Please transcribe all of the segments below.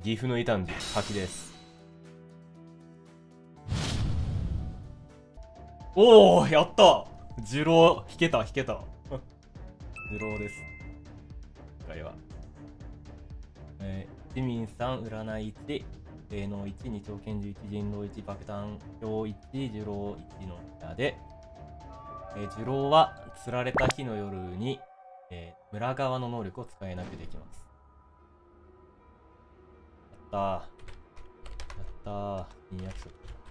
岐阜の異端児、滝です。おお、やった。呪狼、引けた。呪狼です。今回は。市民さん、占い1、霊能1、二丁拳銃1、人狼1、爆弾表1、呪狼1の下で、呪狼は釣られた日の夜に、村側の能力を使えなくできます。やったー。新約束。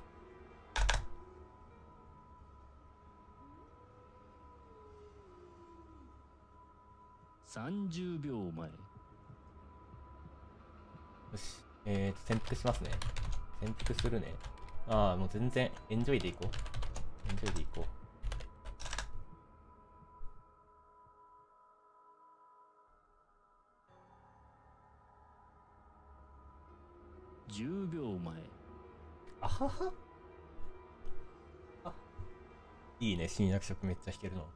30秒前。よし。潜伏しますね。潜伏するね。ああ、もう全然、エンジョイでいこう。 10秒前。 あはは。あ、いいね、新約職めっちゃ弾けるの。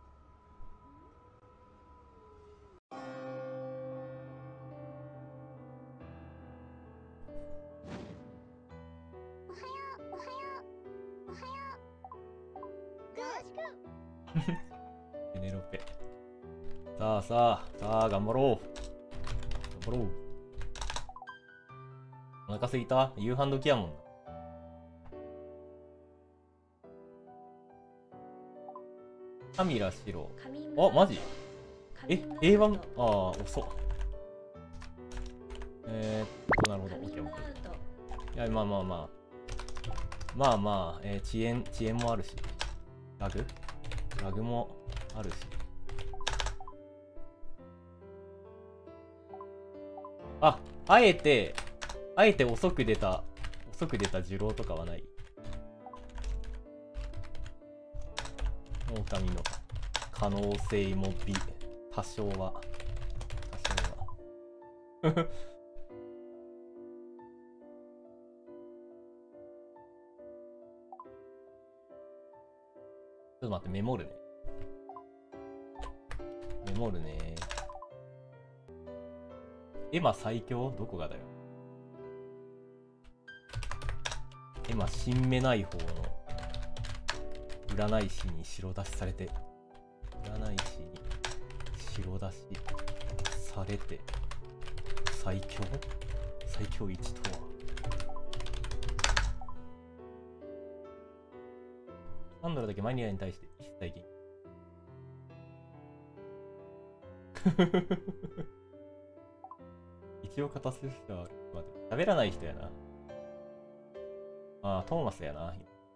ペネロペ。さあ、頑張ろう。お腹すいた？夕飯時やもんな。カミラ白。あ、マジ？A1？ ああ、遅っ。なるほど。オッケー。いや、まあ、遅延もあるし。ラグもあるし。あ、あえて遅く出た呪狼とかはない。狼の可能性も多少は。ちょっと待って、メモるね。エマ最強？どこがだよ。エマ新目ない方の占い師に白出しされて、最強1とは。サンドラだけマニアに対して一切元気一応勝たせる人はある。待って、喋らない人やな。ああ、トーマスやな。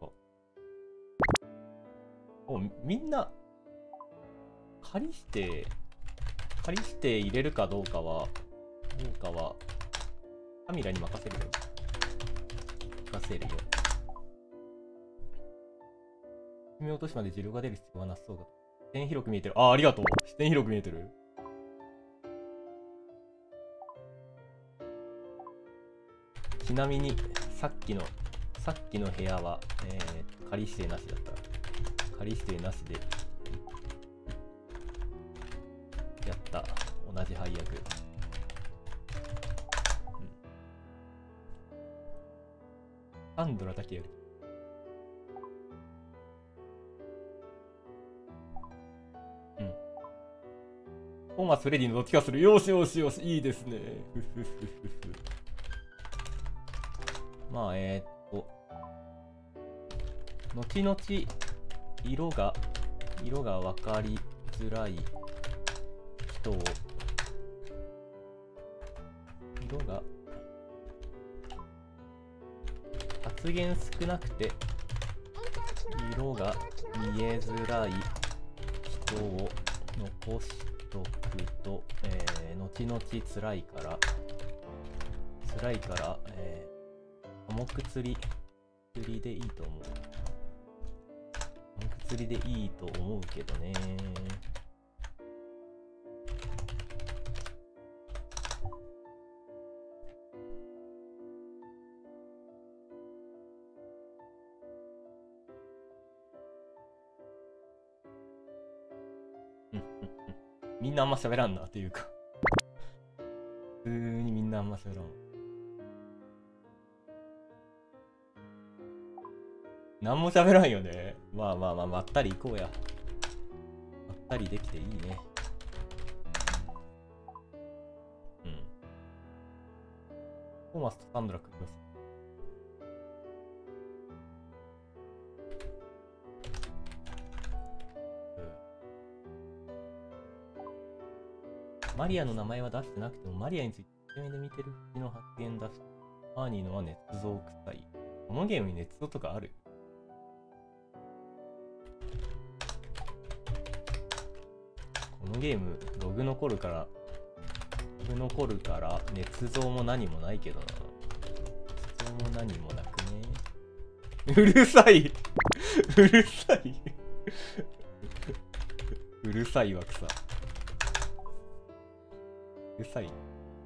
みんな借りして入れるかどうかはカミラに任せるよ。見落としまで呪狼が出る必要はなさそうだ。視点広く見えてる。ありがとう。視点広く見えてる。ちなみにさっきの部屋は、仮指定なしだった。仮指定なしでやった。同じ配役。サンドラだけやる。トーマス・フレディのどっちかする。よし、いいですね。まあ、後々色が分かりづらい人を、発言少なくて色が見えづらい人を残しとくと、後々辛いから、寡黙釣りでいいと思う。寡黙釣りでいいと思うけどね。みんなあんま喋らんなっていうか普通にみんなあんま喋らん。 何も喋らんよね。まあまあまあ、まったり行こうや。まったりできていいね。うん。トーマスとサンドラ組みます。マリアの名前は出してなくても、マリアについて一目で見てる口の発言出して、アーニーのは捏造臭い。このゲームに捏造とかある？このゲーム、ログ残るから、捏造も何もないけどな。捏造も何もなくね。うるさい。うるさい。うるさいわくさ。うるさい。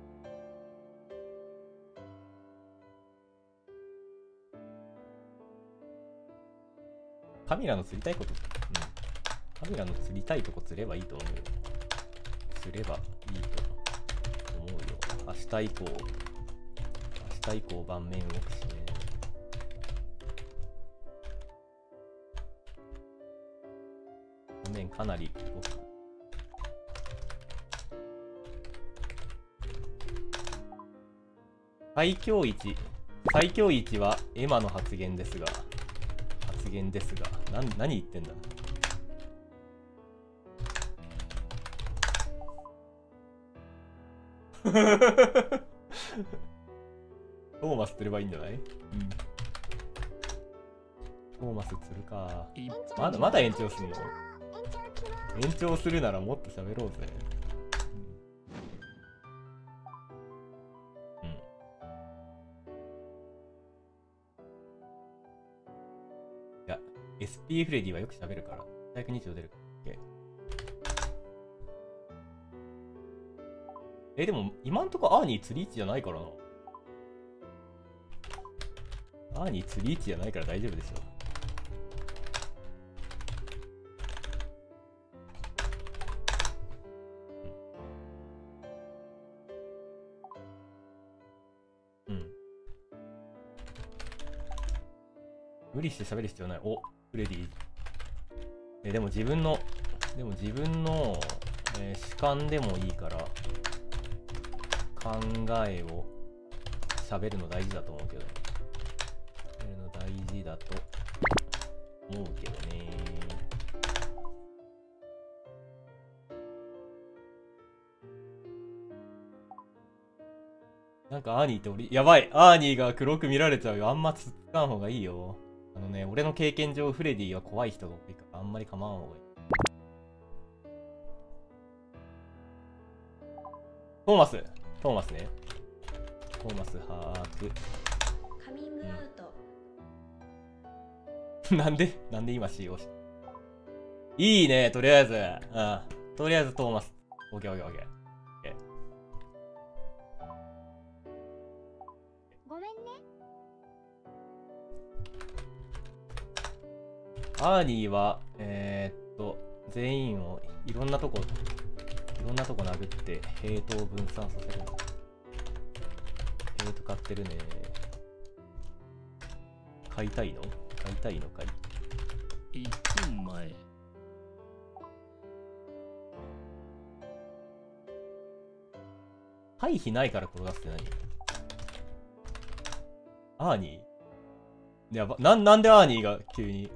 カミラの釣りたいこと、カミラの釣りたいとこ釣ればいいと思うよ。釣ればいいと思うよ。明日以降盤面動くしね。盤面かなり動く。最強一はエマの発言ですが、何言ってんだ。トーマス釣ればいいんじゃない？うん。トーマス釣るか。まだ延長すんの？延長するならもっと喋ろうぜ。SP フレディはよく喋るから。早く日曜出るから。でも、今んとこアーニー釣り位置じゃないからな。アーニー釣り位置じゃないから大丈夫でしょ。うん。無理して喋る必要ない。お、フレディ。でも自分の、主観でもいいから、考えを喋るの大事だと思うけど。喋るの大事だと思うけどね。なんかアーニーってやばい。アーニーが黒く見られちゃうよ。あんまつっかん方がいいよ。俺の経験上、フレディは怖い人が多いから、あんまり構わん方がいい。トーマスね。トーマス把握。 カミングアウト。なんで今使用した？いいね、とりあえず。とりあえずトーマス。オッケー。 ごめんね。 アーニーは、全員をいろんなとこ殴ってヘイトを分散させる。ヘイト買ってるね。買いたいのかい。 1分前。 回避ないから転がすって何？アーニーやば、なんでアーニーが急に。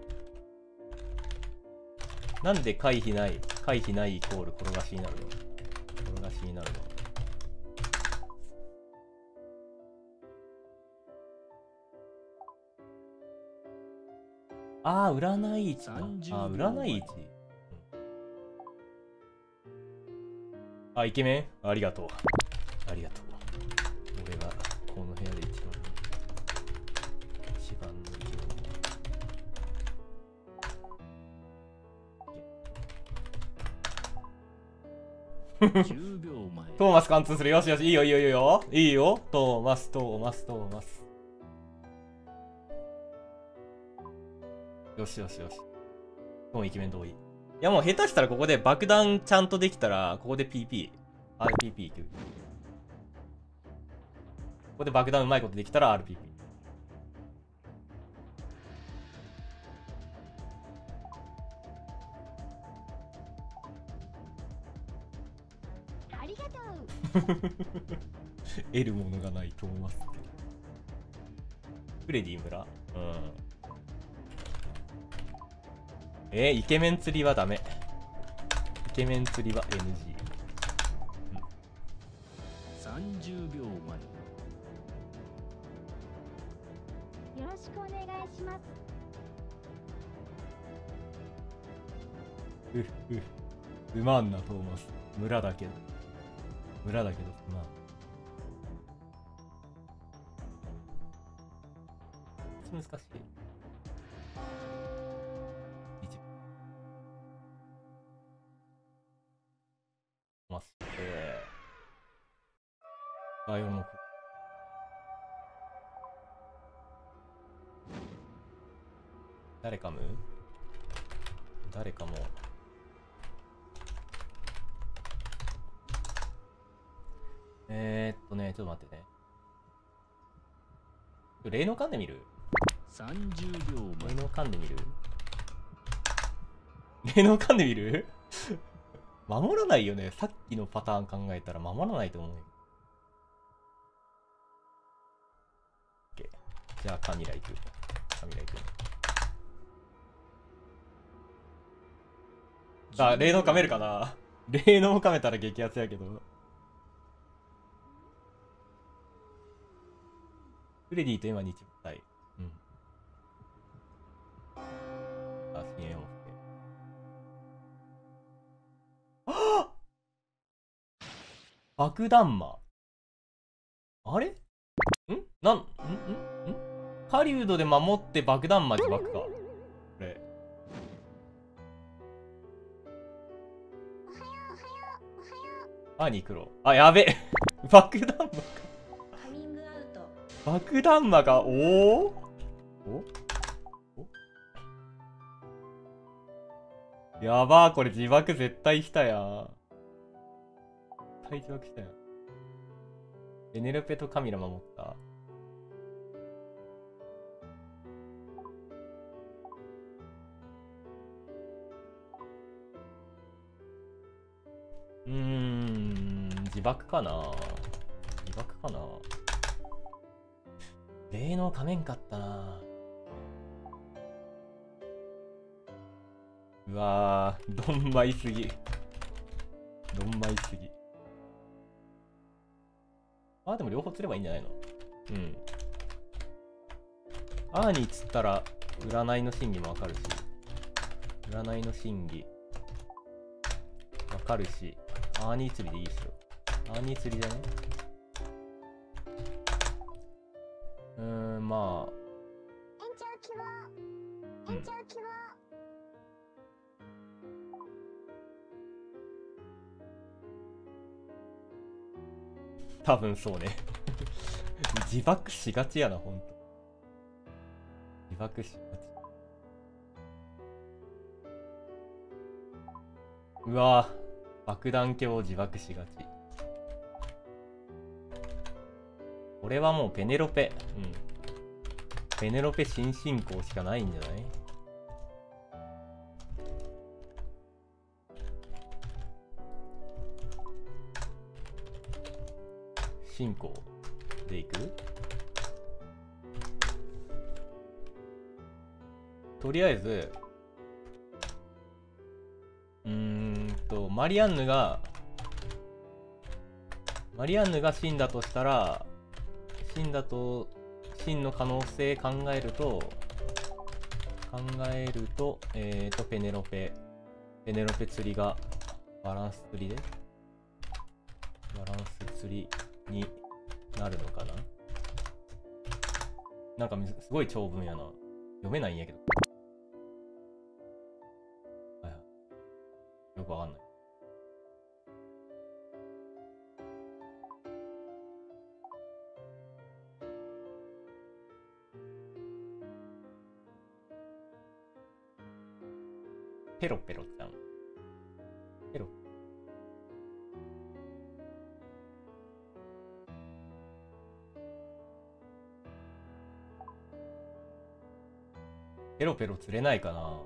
なんで回避ないイコール転がしになるの？占い市だ。占い市。イケメン？ありがとう。俺がこの部屋で一番のイケメン。 10秒前。 トーマス貫通する。よし、いいよ。いいよ。トーマス。よし。トーンイケメン同意。いやもう下手したらここで爆弾ちゃんとできたら、ここで RPP いく。ここで爆弾うまいことできたら RPP。 得るものがないと思いますって。フレディ村、イケメン釣りはダメ。イケメン釣りは NG。 30秒前。 よろしくお願いします。 すまんなトーマス。村だけどすまん。難しい。まっせー。バイオの誰かむ誰かも。ちょっと待ってね。霊能噛んでみる 30秒前。 霊能噛んでみる霊能噛んでみる守らないよね。さっきのパターン考えたら守らないと思うよ。OK。じゃあカミラ行く。さあ、霊能噛めるかな。霊能噛めたら激アツやけど。フレディと今日対。あ、深淵を吹け。はぁ爆弾魔。あれ狩人で守って爆弾魔自爆か。これ。黒。あ、やべ。爆弾魔か。 カミングアウト。 爆弾魔が、やばー、これ自爆絶対したやん。絶対自爆したやん。エネルペとカミラ守った。自爆かな。霊能仮面かったな。うわー、どんまいすぎ。あ、でも両方釣ればいいんじゃないの。アーニー釣ったら占いの真偽もわかるし、アーニー釣りでいいっすよ。アーニー釣りだね。まあ。延長希望。多分そうね。自爆しがちやな、ほんと。自爆しがち。うわぁ、爆弾鏡を自爆しがち。これはもうペネロペ。ペネロペ新進行しかないんじゃない？進行でいく？とりあえず、マリアンヌが死んだとしたら、死の可能性考えると、ペネロペ釣りがバランス釣りになるのかな。なんかすごい長文やな。読めないんやけど。よくわかんない。ペロペロちゃん。ペロペロペロ釣れないかな。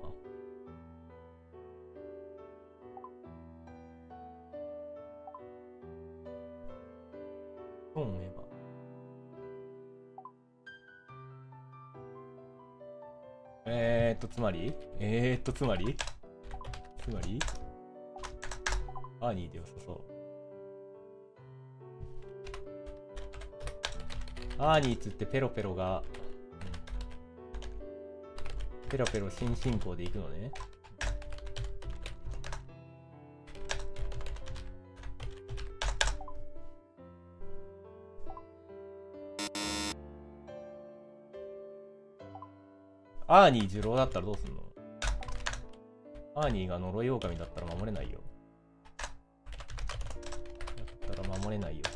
つまりアーニーでよさそう。アーニーつってペロペロが、ペロペロ新進行でいくのね。アーニー呪狼だったらどうすんの？アーニーが呪い狼だったら守れないよ。だったら守れないよ。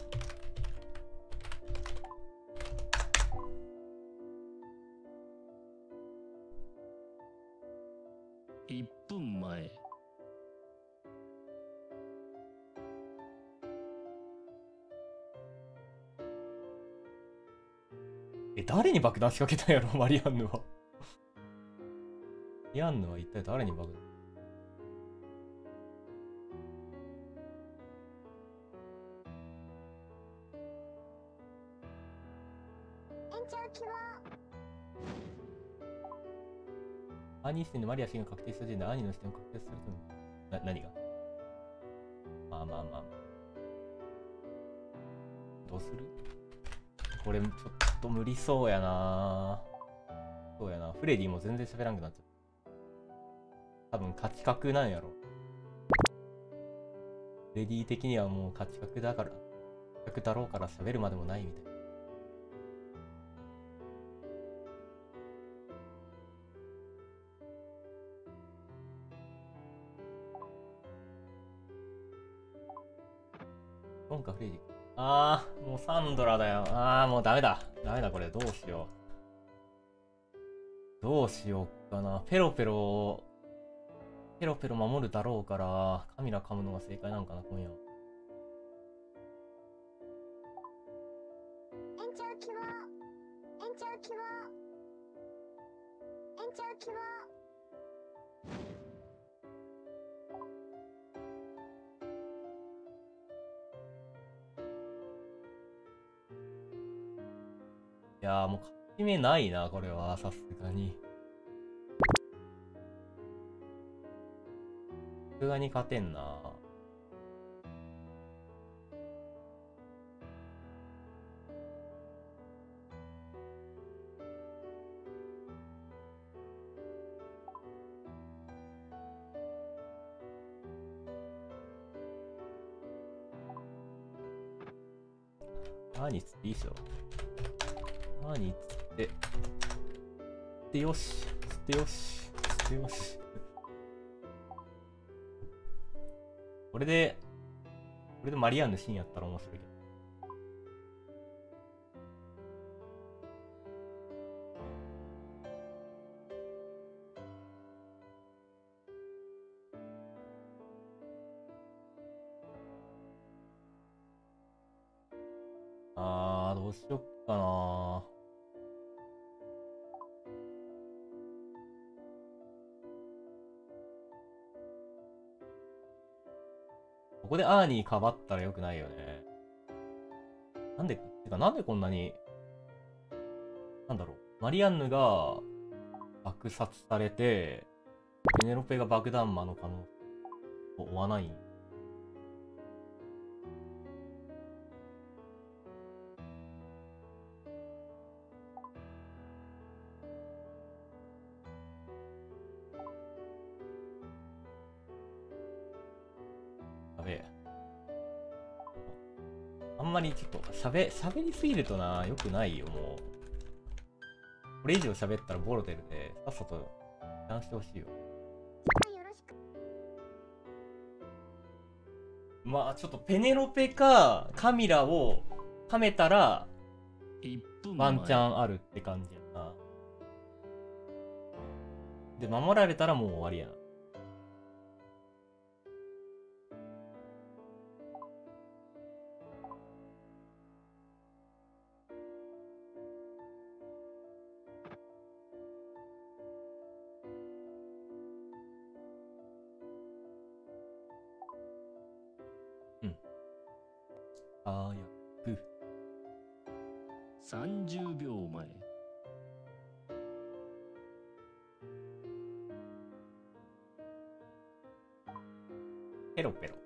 1分前。 誰に爆弾仕掛けたんやろ、マリアンヌは。マリアンヌは一体誰に爆弾？アーニー視点でマリア氏が確定した時点でアーニーの視点を確定されたの。何が？まあ。どうする？これちょっと無理そうやな。そうやな。フレディも全然喋らんくなっちゃう。多分勝ち確なんやろ。フレディ的にはもう勝ち確だから、勝ち確だろうから喋るまでもないみたいな。今回フレディ。もうサンドラだよ。もうダメだ。これどうしよう。どうしようかな。ペロペロ守るだろうから、カミラ噛むのが正解なのかな、今夜は。いやーもう勝ち目ないな、これは、さすがに。さすがに勝てんな。アーニーつっていいっしょ。アーニーつってよし。これでマリアンヌシーンやったら面白いけど。どうしよっかな。ここでアーニーかばったらよくないよね。なんでこんなに、なんだろう。マリアンヌが爆殺されて、ペネロペが爆弾魔の可能性を負わない。やべえ。あんまりちょっと喋りすぎるとな、よくないよ、もう。これ以上喋ったらボロ出るで、さっさと断してほしいよ。まあちょっとペネロペかカミラをはめたらワンチャンあるって感じやな。で守られたらもう終わりやな。 30秒前。 ペロペロ。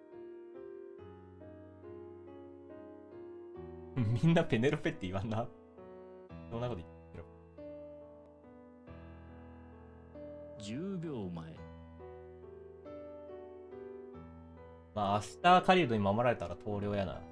みんなペネロペって言わんな。そんなこと言ってる。 10秒前。 まあ明日狩人に守られたら投了やな。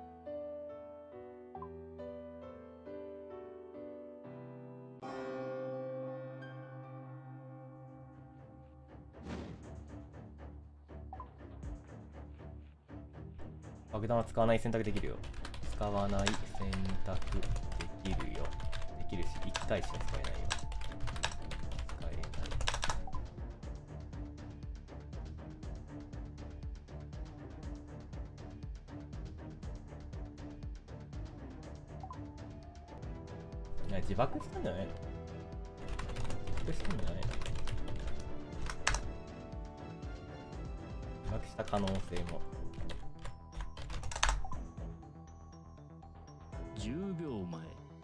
爆弾は使わない選択できるよ。使わない選択できるよ。できるし、1回しか使えないよ。使えない。いや、自爆したんじゃないの？自爆したんじゃないの？自爆した可能性も。 10秒前。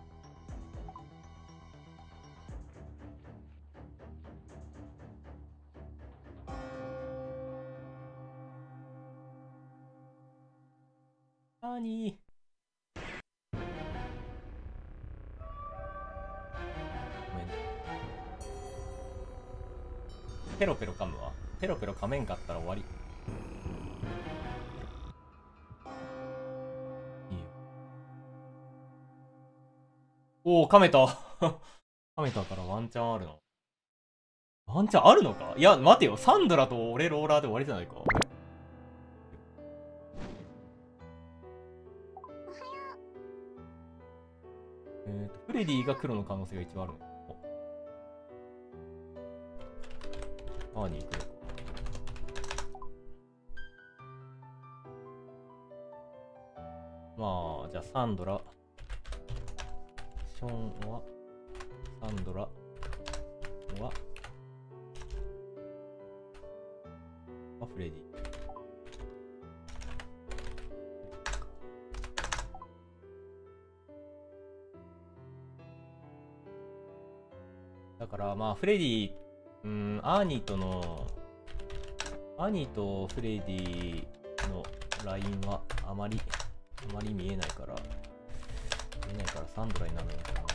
なに？ごめん。ペロペロ噛むわ。ペロペロ噛めんかったら終わり。いいよ。おお、噛めた。噛めたからワンチャンあるの。ワンチャンあるのか？いや、待てよ。サンドラと俺ローラーで終わりじゃないか。フレディが黒の可能性が一番あるの。アーニー黒。まあ、じゃあサンドラ。ショーンは、サンドラは、フレディ。だからまあフレディ、アーニーとフレディのラインはあまり見えないからサンドラになるのかな。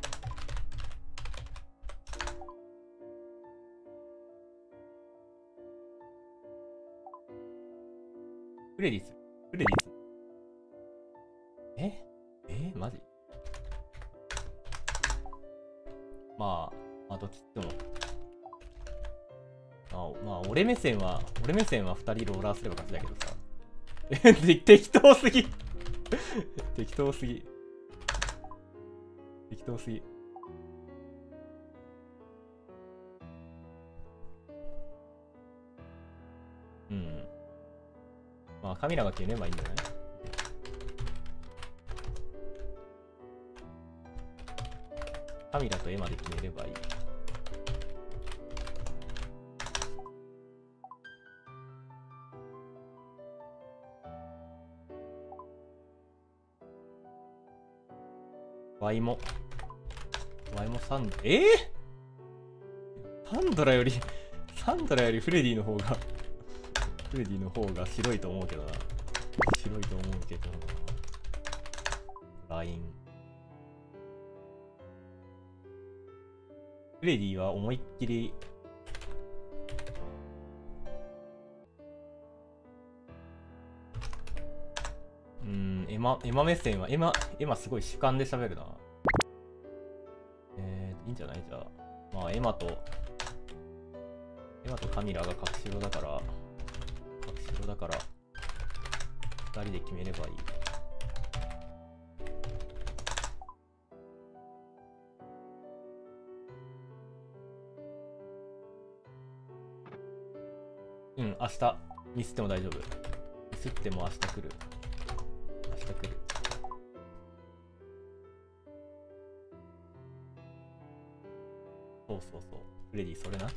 フレディス。マジ？まあどっちっても。まあ俺目線は2人ローラーすれば勝ちだけどさ。適当すぎ。適当すぎ。まあカミラが決めればいいんじゃない？カミラとエマで決めればいい。ワイもサンドラよりフレディの方が白いと思うけどな。ライン。フレディは思いっきりエマ目線はエマすごい主観で喋るな。いいんじゃない？じゃあまあエマとカミラが隠しろだから2人で決めればいい。明日ミスっても大丈夫。ミスっても明日来る。そうフレディそれな。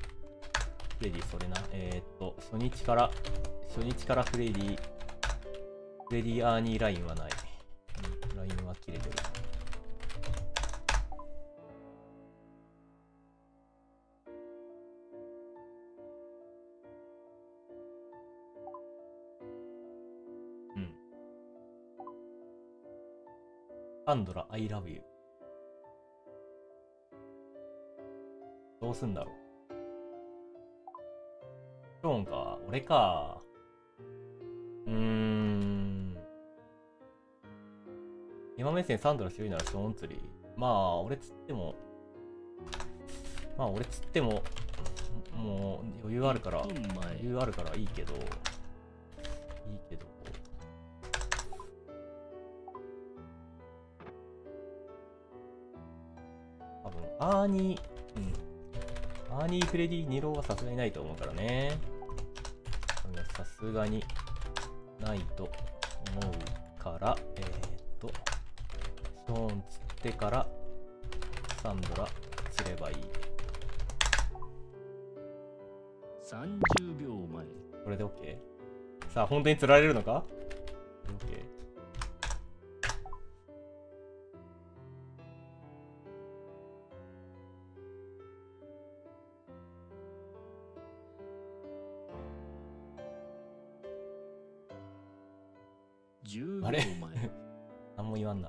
初日からフレディアーニーラインはない。ラインは切れてる。 サンドラ、I love you。どうすんだろう。ショーンか。俺か。今目線サンドラ強いならショーン釣り。まあ、俺釣っても、もう余裕あるから、いいけど、多分、アーニー・フレディ・ニローはさすがにないと思うからね。さすがにないと思うから、ショーン釣ってからサンドラ釣ればいい。 30秒前。 これで OK？ さあ、本当に釣られるのか？ OK。 10秒あれ前。 何も言わんな。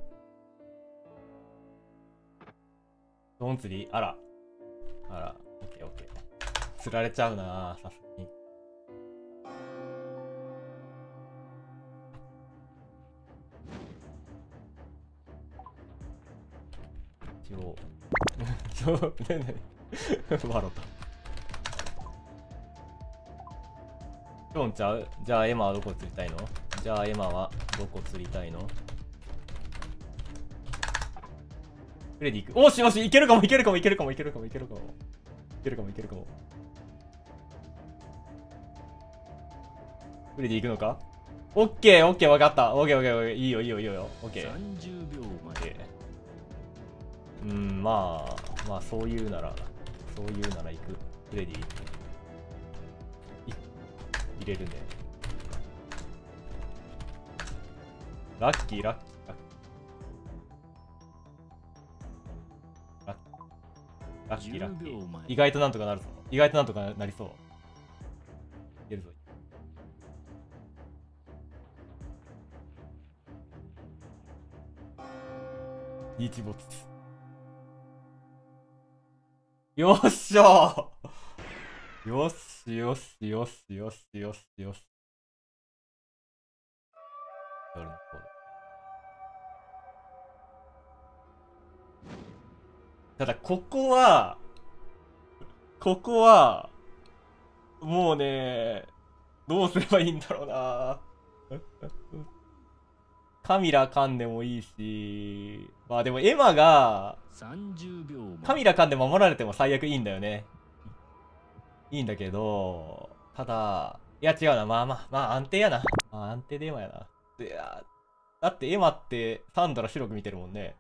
ドン釣りあら。オッケー。釣られちゃうな、さすがに。ワロタ。ショーンちゃう？じゃあエマはどこ釣りたいの？フレディ行く。おしよし、いけるかも。フレディ行くのか？オッケー、わかった。オッケー、いいよ。オッケー。 30秒前。 まあ、そういうなら行く。フレディ入れるね。ラッキー。意外となんとかなるぞ。なりそう。いけるぞ。日没。よっしゃー。よし。ただここはもうね、どうすればいいんだろうな。カミラ噛んでもいいし、まあでもエマが 30秒前。 カミラ噛んで守られても最悪いいんだよね。いいんだけど、ただ、いや違うな、まあ安定やな。安定でエマやな。だってエマってサンドラ白く見てるもんね。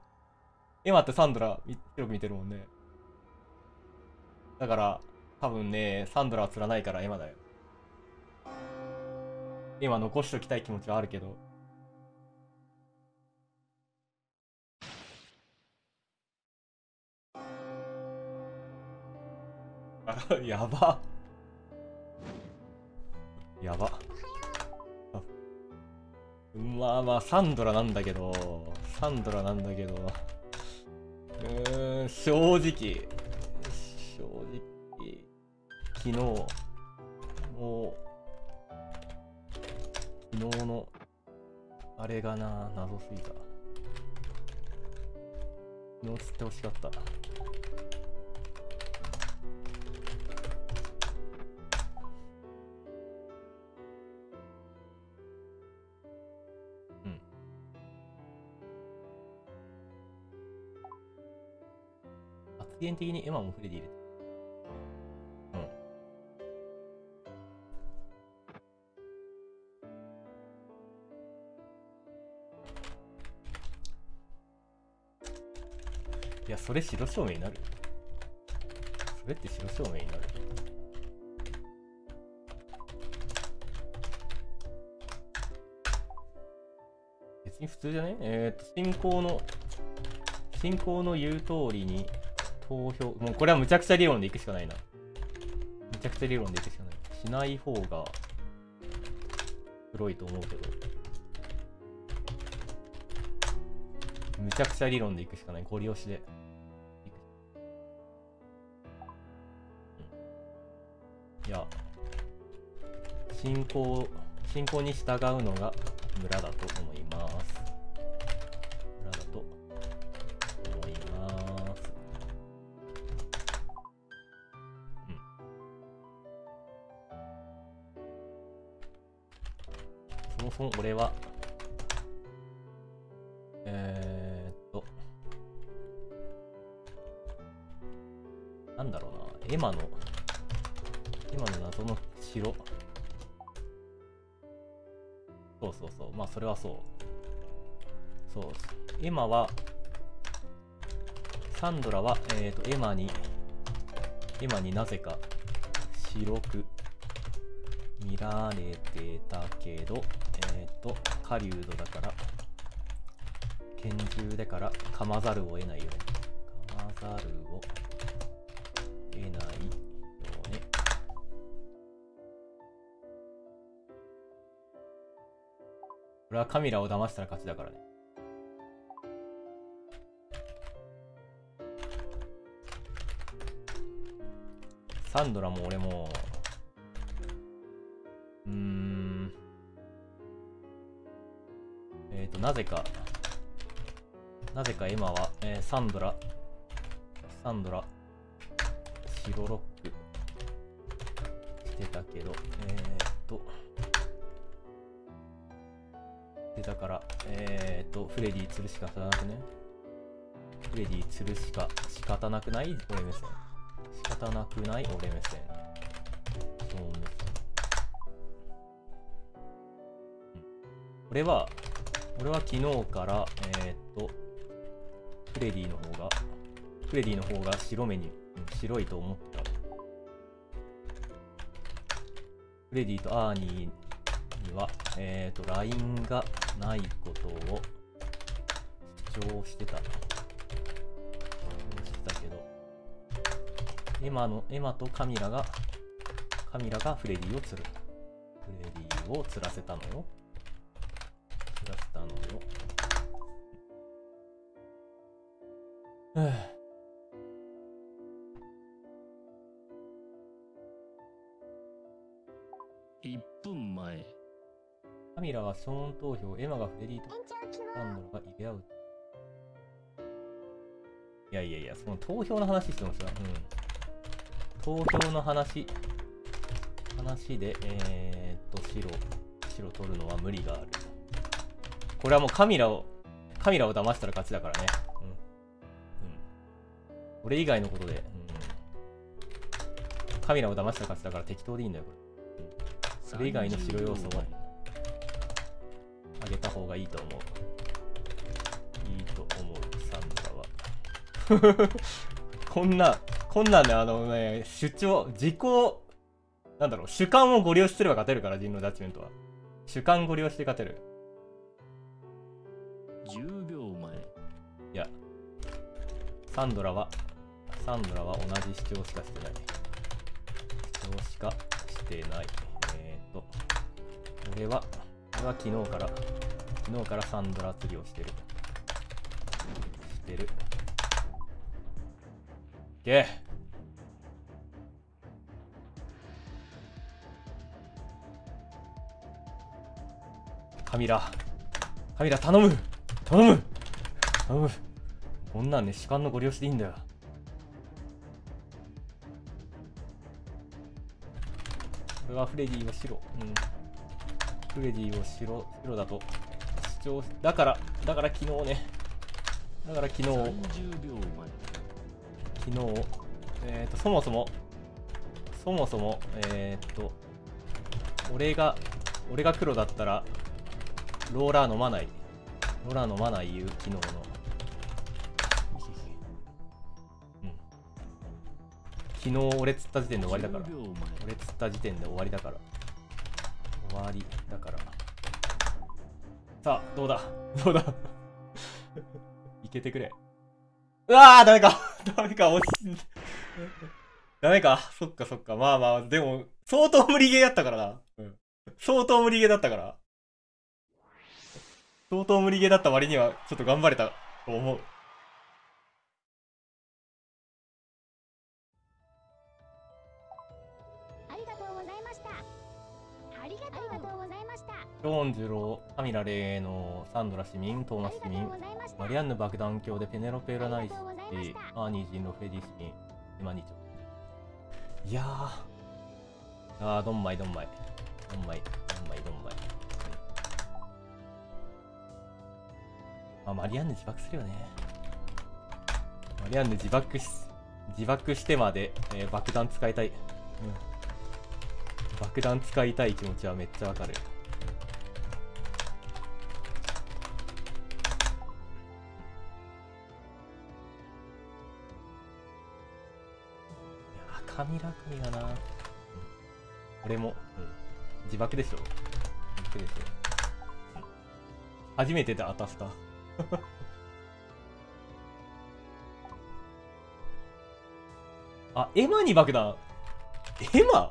だから多分ね、サンドラは釣らないからエマだよ。エマ残しときたい気持ちはあるけど。やば。まあサンドラなんだけど、正直昨日のあれがな、謎すぎた。昨日釣ってほしかった。発言的にエマもフレディ入れて。いや、それ白証明になる。それって白証明になる。別に普通じゃね？進行の言う通りに投票。もうこれはむちゃくちゃ理論でいくしかないな。しない方が黒いと思うけど。 むちゃくちゃ理論でいくしかない。ゴリ押しで。いや、進行に従うのが村だと思います。村だと思います。そもそも俺は、なんだろうな、エマの謎の城。そうそうそう、まあそれはそう。そう、エマは、サンドラは、エマになぜか白く見られてたけど、狩人だから、拳銃だから噛まざるを得ないよね。噛まざるを得ないよね。これはカミラを騙したら勝ちだからね。サンドラも俺もなぜか今は、サンドラ白ロックしてたけどでだからフレディ釣るしか仕方なくね。フレディ釣るしか仕方なくない俺目線。仕方なくない俺目線。そう目線。俺は昨日からフレディの方が白目に、白いと思った。フレディとアーニーにはラインがないことを主張してたけど、エマとカミラがフレディを釣る。フレディを釣らせたのよ。 1分前。 カミラはショーン投票、エマがフレディとサンドラが入れ合う。いや、その投票の話してますよ。投票の話で、白取るのは無理がある。これはもうカミラを騙したら勝ちだからね。俺以外のことで、カミラを騙したら勝ちだから適当でいいんだよ、これ。それ以外の白要素をあげた方がいいと思う。サンドラは。こんなんね、主張、主観をご利用しすれば勝てるから、人のジャッジメントは。主観ご利用して勝てる。 10秒前。 いや、サンドラは同じ主張しかしてない。俺は昨日からサンドラ釣りをしてる。けカミラ頼む。こんなんね、主観のご利用しでいいんだよ。これはフレディを白。フレディを白だと主張。だから昨日ね。昨日、そもそも、俺が黒だったら、ローラー飲まない言う、昨日の。昨日俺釣った時点で終わりだから。さあ、どうだいけてくれ。うわー、ダメか、惜しい。ダメか、そっか。まあ、でも、相当無理ゲーだったからな。相当無理ゲーだった割には、ちょっと頑張れたと思う。 ありがとうございました。ありがとうございました。 ショーン・ジュロー、カミラ・レーノ、サンドラ市民、トーマス市民、マリアンヌ爆弾卿でペネロペ・ラナイシ、アーニー人狼フレディ市民、エマニチョ。いやー、ドンマイ。マリアンヌ自爆するよね。マリアンヌ自爆してまで、爆弾使いたい。爆弾使いたい気持ちはめっちゃわかる。いや神がな。俺も、自爆でしょ。初めてで当たった。あ、エマに爆弾。エマ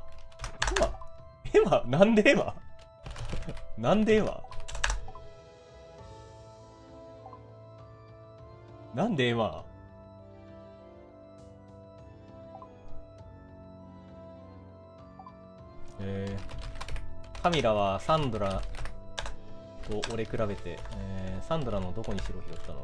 なんでエマなんでエマなんでエマカミラはサンドラと俺比べて、サンドラのどこに白拾ったの？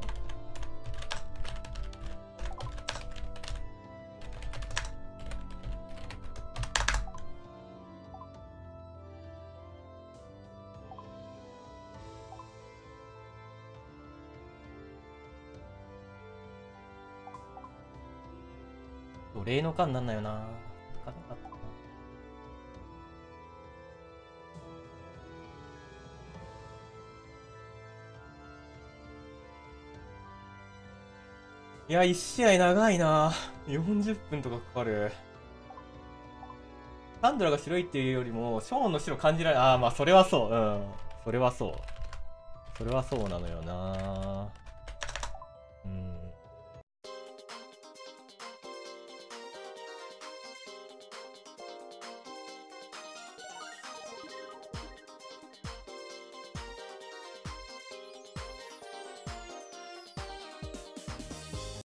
例の間なんだよな。いや、1試合長いな。40分とかかかる。サンドラが白いっていうよりも、ショーンの白感じられない。まあ、それはそう。それはそうなのよな。